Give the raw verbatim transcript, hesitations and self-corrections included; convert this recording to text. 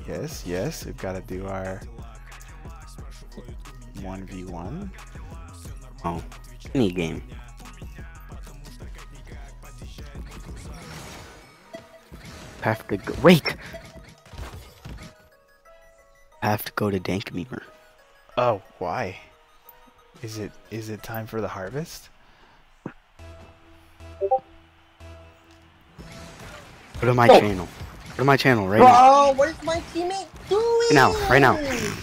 Yes, yes, we've got to do our one v one. Oh, any game. Have to go. Wait. Have to go to Dank Memer. Oh, why? Is it is it time for the harvest? Go to my Oh. channel. Go to my channel right Bro, now. what is my teammate doing? Right now, right now.